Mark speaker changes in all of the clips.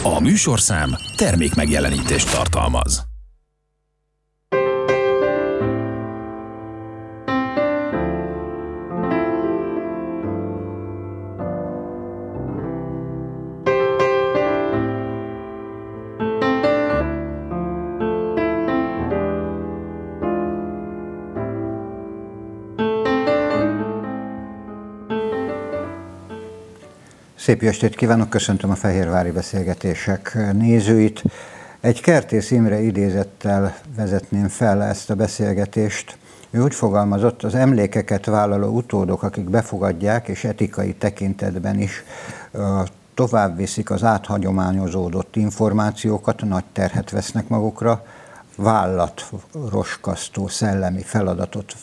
Speaker 1: A műsorszám termékmegjelenítést tartalmaz.
Speaker 2: Szép estét kívánok, köszöntöm a Fehérvári Beszélgetések nézőit. Egy Kertész Imre idézettel vezetném fel ezt a beszélgetést. Ő úgy fogalmazott: az emlékeket vállaló utódok, akik befogadják és etikai tekintetben is tovább viszik az áthagyományozódott információkat, nagy terhet vesznek magukra, vállatroskasztó szellemi feladatot.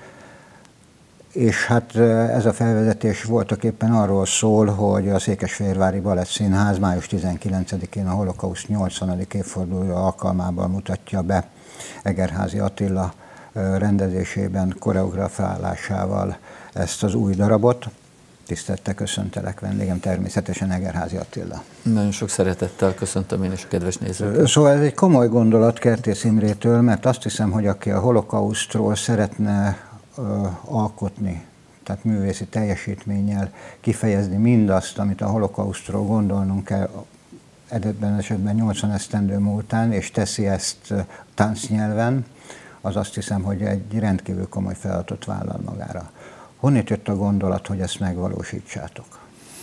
Speaker 2: És hát ez a felvezetés voltak éppen arról szól, hogy a Székesfehérvári Balettszínház május 19-én a holokauszt 80. évfordulója alkalmával mutatja be Egerházy Attila rendezésében, koreografálásával ezt az új darabot. Tisztelettel köszöntelek, vendégem természetesen Egerházy Attila.
Speaker 3: Nagyon sok szeretettel köszöntöm én is a kedves nézőket.
Speaker 2: Szóval ez egy komoly gondolat Kertész Imrétől, mert azt hiszem, hogy aki a holokausztról szeretne alkotni, tehát művészi teljesítménnyel kifejezni mindazt, amit a holokausztról gondolnunk kell, ebben esetben 80 esztendő múltán, és teszi ezt táncnyelven, az azt hiszem, hogy egy rendkívül komoly feladatot vállal magára. Honnét jött a gondolat, hogy ezt megvalósítsátok?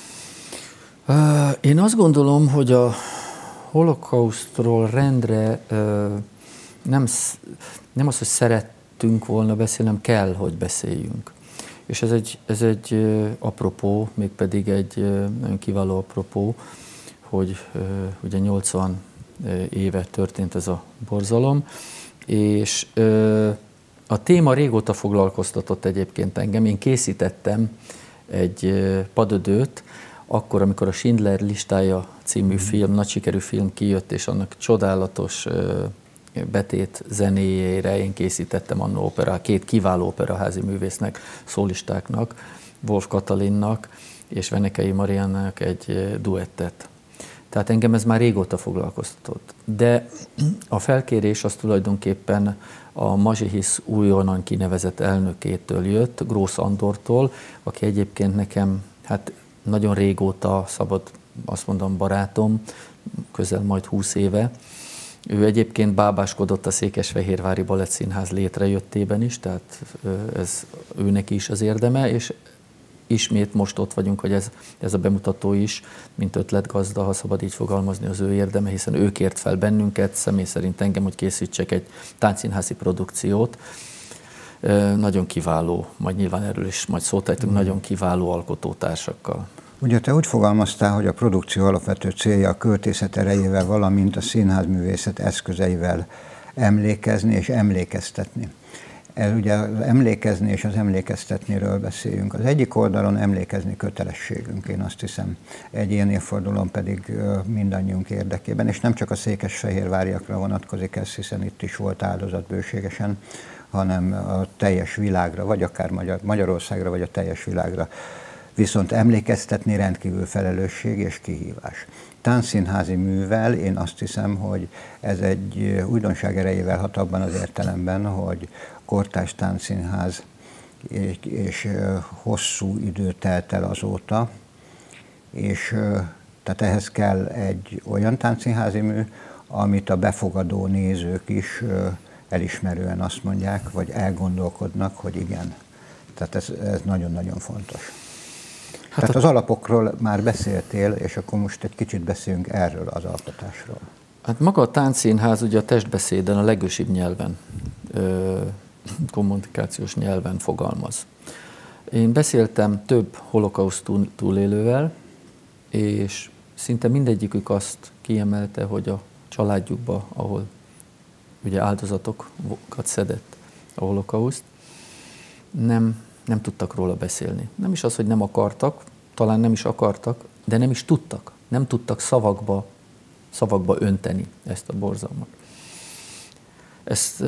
Speaker 3: Én azt gondolom, hogy a holokausztról rendre nem az, hogy szerettünk volna beszélni, nem kell, hogy beszéljünk. És ez egy apropó, mégpedig egy nagyon kiváló apropó, hogy ugye 80 éve történt ez a borzalom, és a téma régóta foglalkoztatott egyébként engem. Én készítettem egy padödőt, akkor, amikor a Schindler listája című film, nagy sikerű film kijött, és annak csodálatos betét zenéjére én készítettem annó operát, két kiváló operaházi művésznek, szólistáknak, Wolf Katalinnak és Venekei Mariannak egy duettet. Tehát engem ez már régóta foglalkoztatott. De a felkérés az tulajdonképpen a Mazsihisz újonnan kinevezett elnökétől jött, Grósz Andortól, aki egyébként nekem hát nagyon régóta, szabad azt mondom, barátom, közel majd 20 éve. Ő egyébként bábáskodott a Székesfehérvári Balettszínház létrejöttében is, tehát ez őneki is az érdeme, és ismét most ott vagyunk, hogy ez a bemutató is, mint ötletgazda, ha szabad így fogalmazni, az ő érdeme, hiszen ő kért fel bennünket, személy szerint engem, hogy készítsek egy táncszínházi produkciót. Nagyon kiváló, majd nyilván erről is majd szót ejtünk, nagyon kiváló alkotótársakkal.
Speaker 2: Ugye te úgy fogalmaztál, hogy a produkció alapvető célja a költészet erejével, valamint a színházművészet eszközeivel emlékezni és emlékeztetni. Ugye az emlékezni és az emlékeztetniről beszéljünk. Az egyik oldalon emlékezni kötelességünk, én azt hiszem, egy ilyen évfordulón pedig mindannyiunk érdekében, és nem csak a székesfehérváriakra vonatkozik ez, hiszen itt is volt áldozat bőségesen, hanem a teljes világra, vagy akár Magyarországra, vagy a teljes világra. Viszont emlékeztetni rendkívül felelősség és kihívás. Táncszínházi művel én azt hiszem, hogy ez egy újdonság erejével hat abban az értelemben, hogy kortárs táncszínház és hosszú idő telt el azóta, és tehát ehhez kell egy olyan táncszínházi mű, amit a befogadó nézők is elismerően azt mondják, vagy elgondolkodnak, hogy igen. Tehát ez nagyon-nagyon fontos. Hát tehát az alapokról már beszéltél, és akkor most egy kicsit beszéljünk erről az alkotásról.
Speaker 3: Hát maga a táncszínház ugye a testbeszéden, a legősibb nyelven, kommunikációs nyelven fogalmaz. Én beszéltem több holokauszt túlélővel, és szinte mindegyikük azt kiemelte, hogy a családjukba, ahol ugye áldozatokat szedett a holokauszt, nem tudtak róla beszélni. Nem is az, hogy nem akartak, talán nem is akartak, de nem is tudtak. Nem tudtak szavakba önteni ezt a borzalmat. Ezt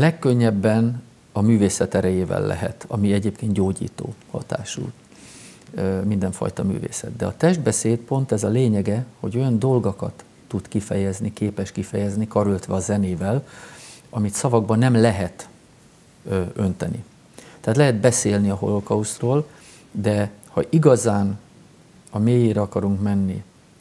Speaker 3: legkönnyebben a művészet erejével lehet, ami egyébként gyógyító hatású. mindenfajta művészet. De a testbeszéd pont ez a lényege, hogy olyan dolgokat tud kifejezni, képes kifejezni, karöltve a zenével, amit szavakban nem lehet önteni. Tehát lehet beszélni a holokausztról, de ha igazán a mélyére akarunk menni,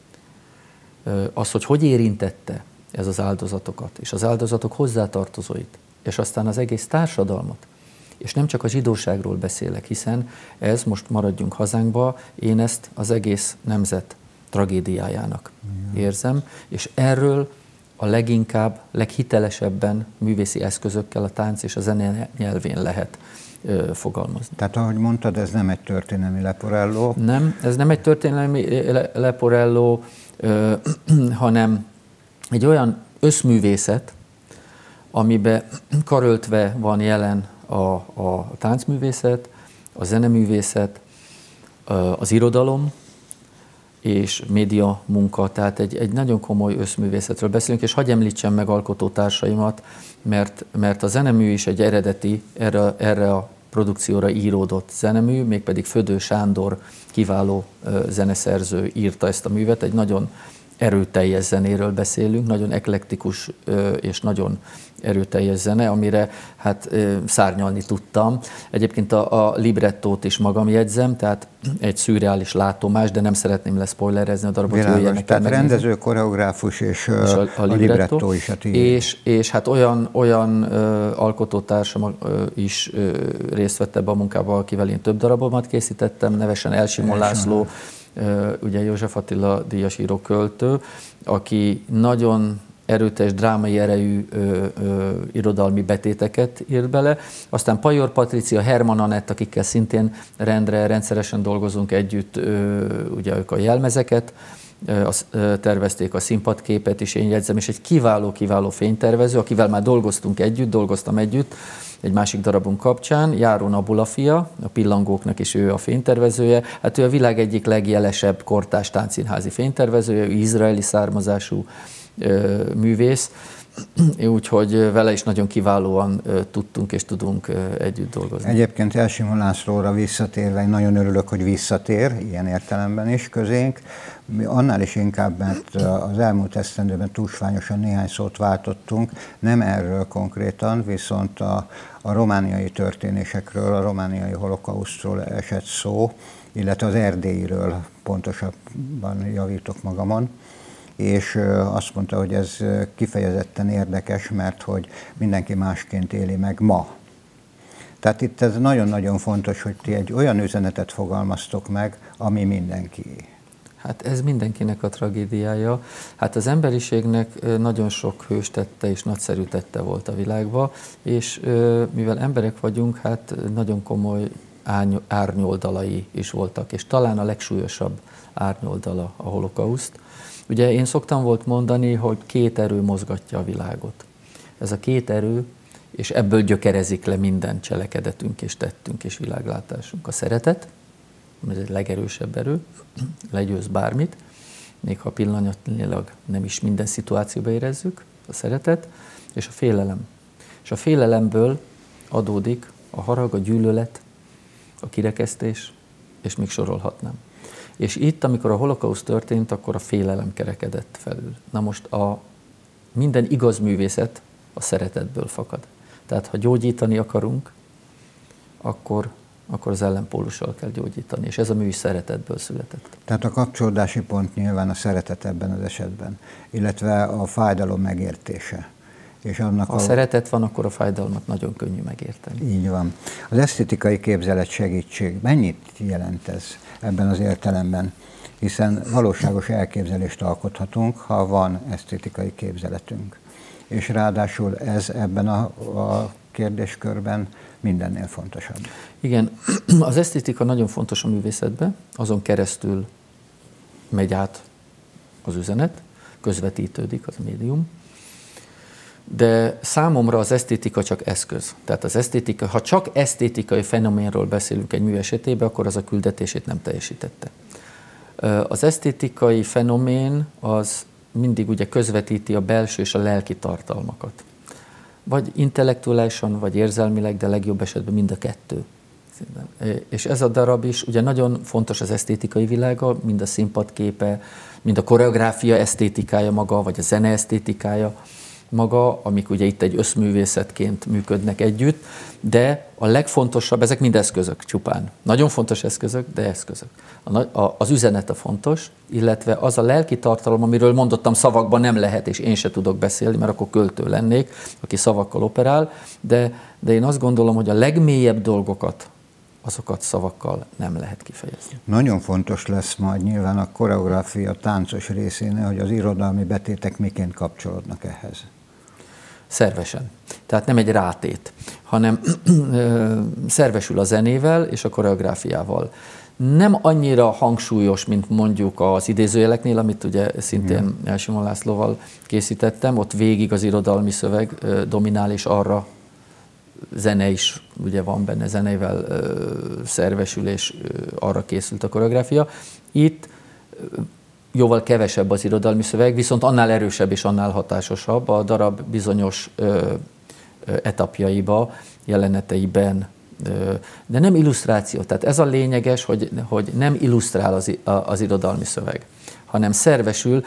Speaker 3: az, hogy érintette ez az áldozatokat, és az áldozatok hozzátartozóit, és aztán az egész társadalmat, és nem csak a zsidóságról beszélek, hiszen ez, most maradjunk hazánkba, én ezt az egész nemzet tragédiájának érzem, és erről a leginkább, leghitelesebben művészi eszközökkel a tánc és a zene nyelvén lehet fogalmazni.
Speaker 2: Tehát ahogy mondtad, ez nem egy történelmi leporelló?
Speaker 3: Nem, ez nem egy történelmi leporelló, hanem egy olyan összművészet, amiben karöltve van jelen a táncművészet, a zeneművészet, az irodalom és média munka, tehát egy nagyon komoly összművészetről beszélünk, és hadd említsem meg alkotótársaimat, mert a zenemű is egy eredeti, erre a produkcióra íródott zenemű, mégpedig Födő Sándor kiváló zeneszerző írta ezt a művet, egy nagyon erőteljes zenéről beszélünk, nagyon eklektikus és nagyon erőteljes zene, amire hát szárnyalni tudtam. Egyébként a librettót is magam jegyzem, tehát egy szürreális látomás, de nem szeretném leszpoilerezni a darabot.
Speaker 2: Világos, tehát rendező, koreográfus és a librettó is.
Speaker 3: És hát olyan alkotótársam is részt vett ebbe a munkába, akivel én több darabomat készítettem, nevesen Elsimon László, ugye József Attila díjas író költő, aki nagyon erőteljes drámai erejű irodalmi betéteket írt bele. Aztán Pajor Patricia, Herman Anett, akikkel szintén rendszeresen dolgozunk együtt, ugye ők a jelmezeket tervezték, a színpadképet is én jegyzem, és egy kiváló fénytervező, akivel már dolgoztam együtt, egy másik darabunk kapcsán, Járó Nabula fia, a Pillangóknak is ő a fénytervezője. Hát ő a világ egyik legjelesebb kortárs táncszínházi fénytervezője, ő izraeli származású művész, úgyhogy vele is nagyon kiválóan tudtunk és tudunk együtt dolgozni.
Speaker 2: Egyébként Elsimon Lászlóra visszatérve, én nagyon örülök, hogy visszatér, ilyen értelemben is közénk. Annál is inkább, mert az elmúlt esztendőben túlsványosan néhány szót váltottunk, nem erről konkrétan, viszont a romániai történésekről, a romániai holokausztról esett szó, illetve az erdélyiről, pontosabban javítok magamon. És azt mondta, hogy ez kifejezetten érdekes, mert hogy mindenki másként éli meg ma. Tehát itt ez nagyon-nagyon fontos, hogy ti egy olyan üzenetet fogalmaztok meg, ami mindenkié.
Speaker 3: Hát ez mindenkinek a tragédiája. Hát az emberiségnek nagyon sok hős tette és nagyszerű tette volt a világban, és mivel emberek vagyunk, hát nagyon komoly árnyoldalai is voltak, és talán a legsúlyosabb árnyoldala a holokauszt. Ugye én szoktam volt mondani, hogy két erő mozgatja a világot. Ez a két erő, és ebből gyökerezik le minden cselekedetünk és tettünk és világlátásunk. A szeretet, ez egy legerősebb erő, legyőz bármit, még ha pillanatnyilag nem is minden szituációban érezzük, a szeretet, és a félelem. És a félelemből adódik a harag, a gyűlölet, a kirekesztés, és még sorolhatnám. És itt, amikor a holokauszt történt, akkor a félelem kerekedett felül. Na most minden igaz művészet a szeretetből fakad. Tehát ha gyógyítani akarunk, akkor az ellenpólussal kell gyógyítani, és ez a mű is szeretetből született.
Speaker 2: Tehát a kapcsolódási pont nyilván a szeretet ebben az esetben, illetve a fájdalom megértése. És annak
Speaker 3: ha szeretet van, akkor a fájdalmat nagyon könnyű megérteni.
Speaker 2: Így van. Az esztétikai képzelet segítség, mennyit jelent ez ebben az értelemben? Hiszen valóságos elképzelést alkothatunk, ha van esztétikai képzeletünk. És ráadásul ez ebben a kérdéskörben mindennél fontosabb.
Speaker 3: Igen, az esztétika nagyon fontos a művészetben, azon keresztül megy át az üzenet, közvetítődik az médium, de számomra az esztétika csak eszköz. Tehát az esztétika, ha csak esztétikai fenoménről beszélünk egy mű esetében, akkor az a küldetését nem teljesítette. Az esztétikai fenomén az mindig ugye közvetíti a belső és a lelki tartalmakat. Vagy intellektuálisan, vagy érzelmileg, de legjobb esetben mind a kettő. És ez a darab is ugye nagyon fontos az esztétikai világa, mind a színpadképe, mind a koreográfia esztétikája maga, vagy a zene esztétikája maga, amik ugye itt egy összművészetként működnek együtt, de a legfontosabb, ezek mind eszközök csupán. Nagyon fontos eszközök, de eszközök. Az üzenet a fontos, illetve az a lelki tartalom, amiről mondottam, szavakban nem lehet, és én se tudok beszélni, mert akkor költő lennék, aki szavakkal operál, de én azt gondolom, hogy a legmélyebb dolgokat, azokat szavakkal nem lehet kifejezni.
Speaker 2: Nagyon fontos lesz majd nyilván a koreográfia táncos részénél, hogy az irodalmi betétek miként kapcsolódnak ehhez.
Speaker 3: Szervesen. Tehát nem egy rátét, hanem szervesül a zenével és a koreográfiával. Nem annyira hangsúlyos, mint mondjuk az idézőjeleknél, amit ugye szintén Simon Lászlóval készítettem, ott végig az irodalmi szöveg dominál, és arra zene is ugye van benne, zenével szervesül, és arra készült a koreográfia. Itt jóval kevesebb az irodalmi szöveg, viszont annál erősebb és annál hatásosabb a darab bizonyos etapjaiba, jeleneteiben, de nem illusztráció. Tehát ez a lényeges, hogy nem illusztrál az irodalmi szöveg, hanem szervesül,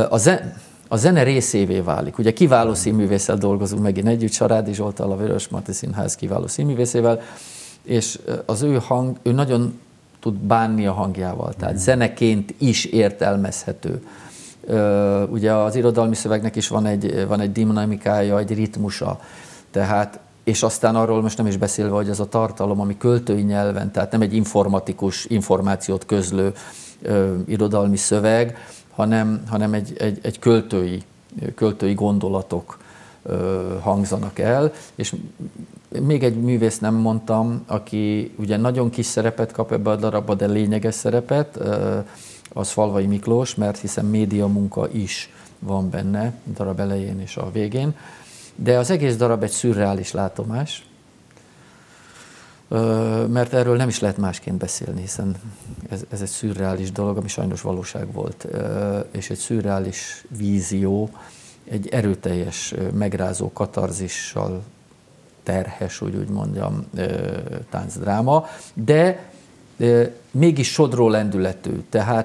Speaker 3: a zene részévé válik. Ugye kiváló színművésszel dolgozunk megint együtt, Sarádi Zsolttal, a Vörösmarty Színház kiváló színművészével, és az ő nagyon tud bánni a hangjával, tehát zeneként is értelmezhető. Ugye az irodalmi szövegnek is van egy dinamikája, egy ritmusa, tehát, és aztán arról most nem is beszélve, hogy ez a tartalom, ami költői nyelven, tehát nem egy informatikus, információt közlő irodalmi szöveg, hanem egy költői gondolatok hangzanak el, és még egy művész nem mondtam, aki ugye nagyon kis szerepet kap ebbe a darabba, de lényeges szerepet, az Falvai Miklós, mert hiszen média munka is van benne, a darab elején és a végén, de az egész darab egy szürreális látomás, mert erről nem is lehet másként beszélni, hiszen ez egy szürreális dolog, ami sajnos valóság volt, és egy szürreális vízió, egy erőteljes, megrázó katarzissal terhes, úgy mondjam, táncdráma, de mégis sodró lendületű.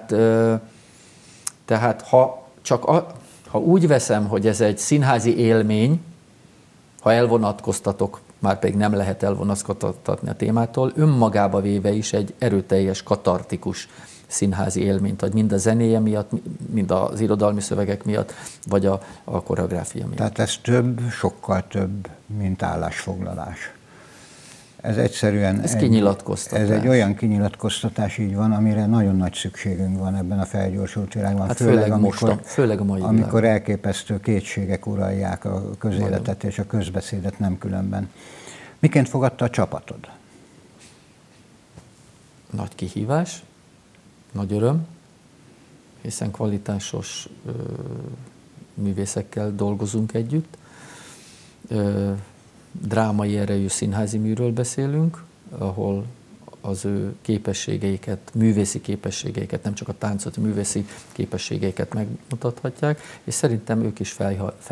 Speaker 3: Tehát ha úgy veszem, hogy ez egy színházi élmény, ha elvonatkoztatok, már pedig nem lehet elvonatkoztatni a témától, önmagába véve is egy erőteljes, katartikus színházi élményt ad, mind a zenéje miatt, mind az irodalmi szövegek miatt, vagy a koreográfia miatt.
Speaker 2: Tehát ez több, sokkal több, mint állásfoglalás. Ez egyszerűen
Speaker 3: kinyilatkoztatás.
Speaker 2: Ez egy olyan kinyilatkoztatás, így van, amire nagyon nagy szükségünk van ebben a felgyorsult világban.
Speaker 3: Hát főleg a mai
Speaker 2: amikor elképesztő kétségek uralják a közéletet és a közbeszédet nem különben. Miként fogadta a csapatod?
Speaker 3: Nagy kihívás, nagy öröm, hiszen kvalitásos művészekkel dolgozunk együtt. Drámai erejű színházi műről beszélünk, ahol az ő képességeiket, művészi képességeiket, nem csak a táncot, művészi képességeiket megmutathatják, és szerintem ők is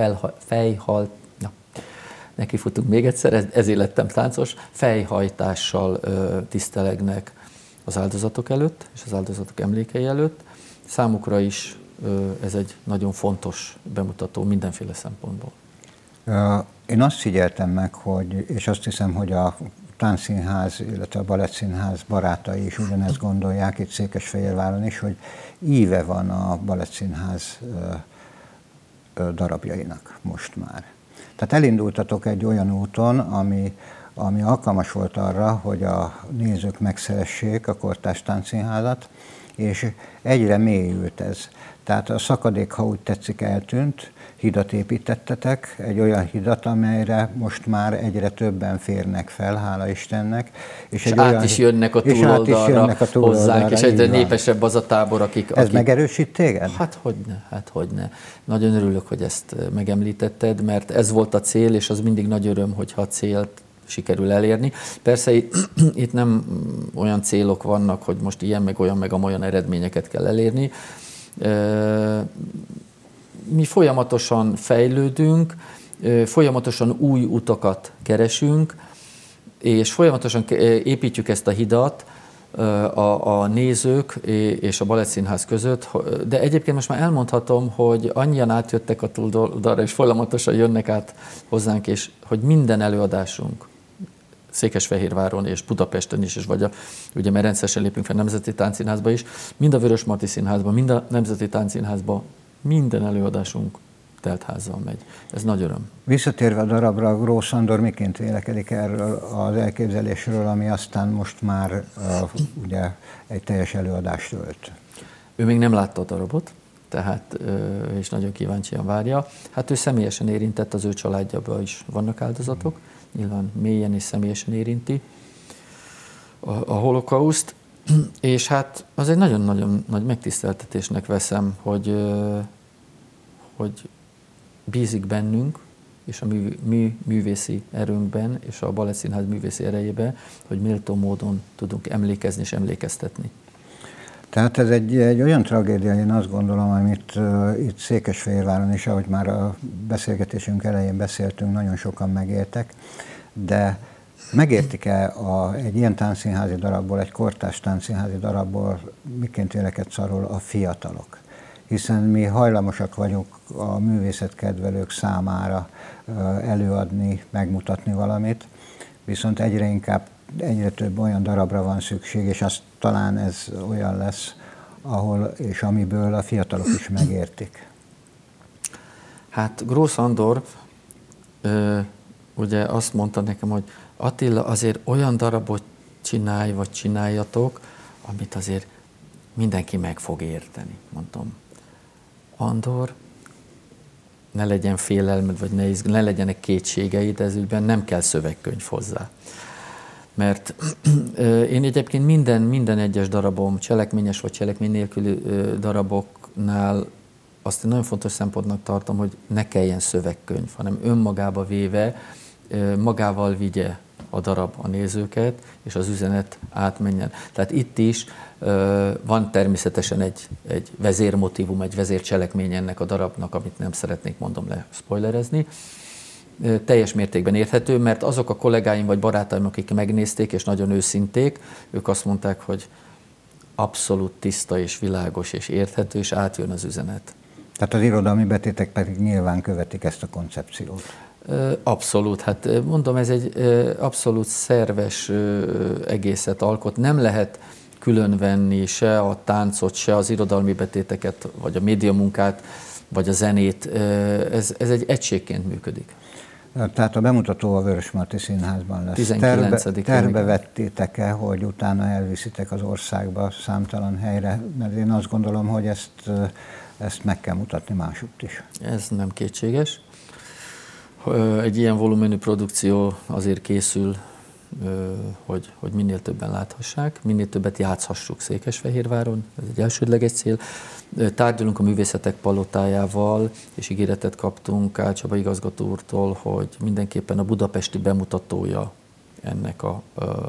Speaker 3: nekifutunk még egyszer, ezért lettem táncos, fejhajtással tisztelegnek az áldozatok előtt, és az áldozatok emlékei előtt. Számukra is ez egy nagyon fontos bemutató mindenféle szempontból.
Speaker 2: Én azt figyeltem meg, és azt hiszem, hogy a Táncszínház, illetve a Balettszínház barátai is ugyanezt gondolják, itt Székesfehérváron is, hogy íve van a Balettszínház darabjainak most már. Tehát elindultatok egy olyan úton, ami alkalmas volt arra, hogy a nézők megszeressék a kortárs táncszínházat, és egyre mélyült ez. Tehát a szakadék, ha úgy tetszik, eltűnt, hidat építettetek, egy olyan hidat, amelyre most már egyre többen férnek fel, hála Istennek.
Speaker 3: És át is jönnek a túloldalra hozzánk, és egyre népesebb az a tábor, akik...
Speaker 2: Ez megerősít téged?
Speaker 3: Hát hogyne. Nagyon örülök, hogy ezt megemlítetted, mert ez volt a cél, és az mindig nagy öröm, hogyha a célt sikerül elérni. Persze itt nem olyan célok vannak, hogy most ilyen, meg olyan eredményeket kell elérni. Mi folyamatosan fejlődünk, folyamatosan új utakat keresünk, és folyamatosan építjük ezt a hidat a nézők és a Balettszínház között, de egyébként most már elmondhatom, hogy annyian átjöttek a túloldalra, és folyamatosan jönnek át hozzánk, és hogy minden előadásunk Székesfehérváron és Budapesten is, és ugye mert rendszeresen lépünk fel Nemzeti Táncszínházba is, mind a Vörösmarty Színházban, mind a Nemzeti Táncszínházban, minden előadásunk teltházzal megy. Ez nagy öröm.
Speaker 2: Visszatérve a darabra, Grósz Sándor miként vélekedik erről az elképzelésről, ami aztán most már ugye egy teljes előadást ölt?
Speaker 3: Ő még nem látta a darabot, tehát és nagyon kíváncsian várja. Hát ő személyesen érintett, az ő családjában is vannak áldozatok, nyilván mélyen és személyesen érinti a holokauszt, és hát az egy nagyon-nagyon nagy megtiszteltetésnek veszem, hogy bízik bennünk, és a mi művészi erőnkben, és a Balettszínház művészi erejében, hogy méltó módon tudunk emlékezni és emlékeztetni.
Speaker 2: Tehát ez egy olyan tragédia, én azt gondolom, amit itt Székesfehérváron is, ahogy már a beszélgetésünk elején beszéltünk, nagyon sokan megéltek, de megértik-e egy ilyen táncszínházi darabból, egy kortárs táncszínházi darabból, miként vélekedsz arról a fiatalok? Hiszen mi hajlamosak vagyunk a művészetkedvelők számára előadni, megmutatni valamit, viszont egyre több olyan darabra van szükség, és azt talán ez olyan lesz, ahol és amiből a fiatalok is megértik.
Speaker 3: Hát Grósz Sándor ugye azt mondta nekem, hogy Attila, azért olyan darabot csinálj, vagy csináljatok, amit azért mindenki meg fog érteni. Mondtam, Andor, ne legyen félelmed, vagy ne legyenek kétségeid, ez ügyben nem kell szövegkönyv hozzá. Mert én egyébként minden egyes darabom, cselekményes vagy cselekmény nélküli daraboknál azt nagyon fontos szempontnak tartom, hogy ne kelljen szövegkönyv, hanem önmagába véve magával vigye a darab a nézőket, és az üzenet átmenjen. Tehát itt is van természetesen egy vezérmotívum, egy vezércselekmény ennek a darabnak, amit nem szeretnék, mondom, spoilerezni. Teljes mértékben érthető, mert azok a kollégáim vagy barátaim, akik megnézték, és nagyon őszinték, ők azt mondták, hogy abszolút tiszta és világos és érthető, és átjön az üzenet.
Speaker 2: Tehát az irodalmi betétek pedig nyilván követik ezt a koncepciót.
Speaker 3: Abszolút, hát mondom, ez egy abszolút szerves egészet alkot. Nem lehet különvenni se a táncot, se az irodalmi betéteket, vagy a médiamunkát, vagy a zenét. Ez egy egységként működik.
Speaker 2: Tehát a bemutató a Vörösmarty Színházban lesz.
Speaker 3: 19.
Speaker 2: Terve vettétek-e, hogy utána elviszitek az országba számtalan helyre? Mert én azt gondolom, hogy ezt meg kell mutatni másutt is.
Speaker 3: Ez nem kétséges. Egy ilyen volumenű produkció azért készül, hogy minél többen láthassák, minél többet játszhassuk Székesfehérváron, ez egy elsődleges cél. Tárgyalunk a Művészetek Palotájával, és ígéretet kaptunk Kál Csaba igazgató úrtól, hogy mindenképpen a budapesti bemutatója ennek a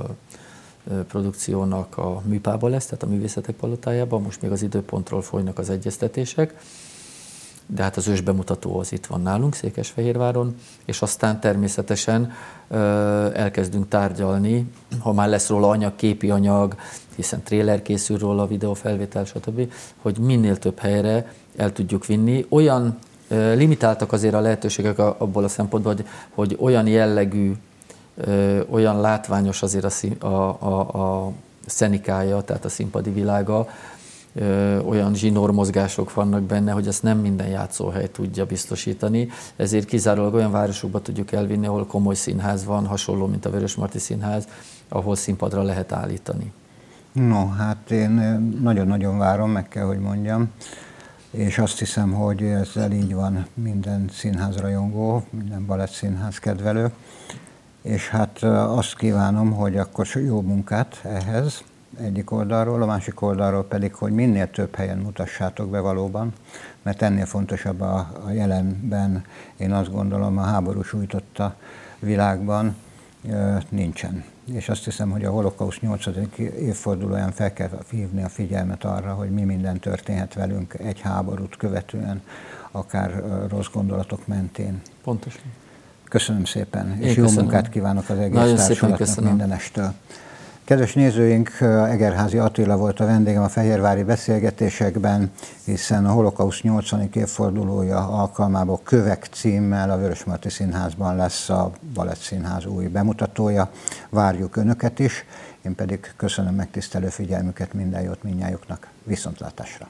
Speaker 3: produkciónak a Műpában lesz, tehát a Művészetek Palotájában. Most még az időpontról folynak az egyeztetések, de hát az ősbemutató az itt van nálunk Székesfehérváron, és aztán természetesen elkezdünk tárgyalni, ha már lesz róla anyag, képi anyag, hiszen tréler készül róla, videófelvétel, stb., hogy minél több helyre el tudjuk vinni. Olyan limitáltak azért a lehetőségek abból a szempontból, hogy olyan jellegű, olyan látványos azért a szenikája, tehát a színpadi világa, olyan zsinórmozgások vannak benne, hogy ezt nem minden játszóhely tudja biztosítani, ezért kizárólag olyan városokba tudjuk elvinni, ahol komoly színház van, hasonló, mint a Vörösmarty Színház, ahol színpadra lehet állítani.
Speaker 2: No, hát én nagyon-nagyon várom, meg kell, hogy mondjam, és azt hiszem, hogy ezzel így van minden színházrajongó, minden balettszínház kedvelő, és hát azt kívánom, hogy akkor jó munkát ehhez, egyik oldalról, a másik oldalról pedig, hogy minél több helyen mutassátok be valóban, mert ennél fontosabb a jelenben, én azt gondolom, a háború sújtotta világban nincsen. És azt hiszem, hogy a holokauszt 8. évfordulóján fel kell hívni a figyelmet arra, hogy mi minden történhet velünk egy háborút követően, akár rossz gondolatok mentén.
Speaker 3: Pontosan.
Speaker 2: Köszönöm szépen, és jó munkát kívánok az egész
Speaker 3: Nagyon
Speaker 2: társulatnak mindenestől. Kedves nézőink, Egerházy Attila volt a vendégem a fehérvári beszélgetésekben, hiszen a holokauszt 80. évfordulója alkalmából Kövek címmel a Vörösmarty Színházban lesz a Balettszínház új bemutatója. Várjuk Önöket is, én pedig köszönöm megtisztelő figyelmüket, minden jót mindnyájuknak, viszontlátásra!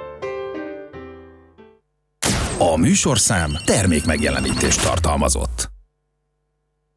Speaker 1: A műsorszám termékmegjelenítést tartalmazott.